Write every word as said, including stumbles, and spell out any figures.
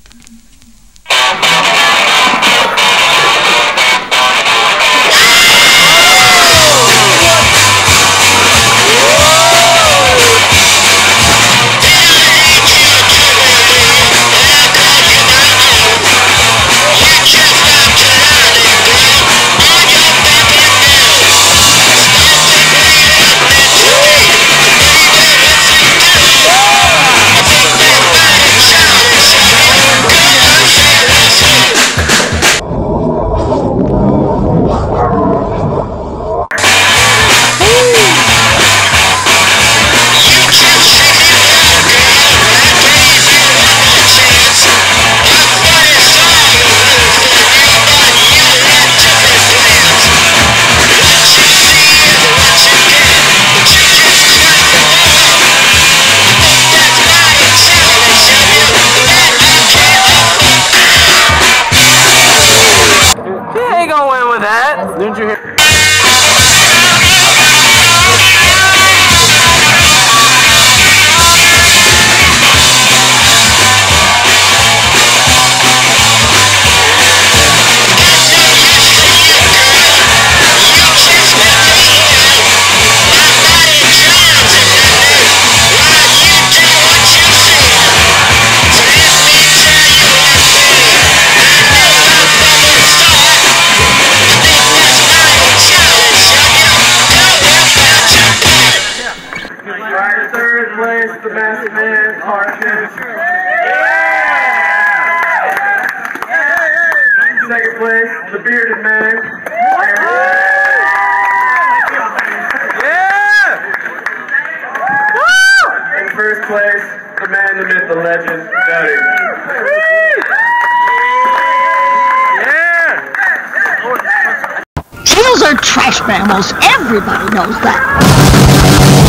Didn't you hear? Third place, the masked man, Carson. Yeah! Second place, the bearded man. Yeah! Woo! In first place, the man, the myth, the legend, Jody. Yeah! Seals are trash mammals. Everybody knows that.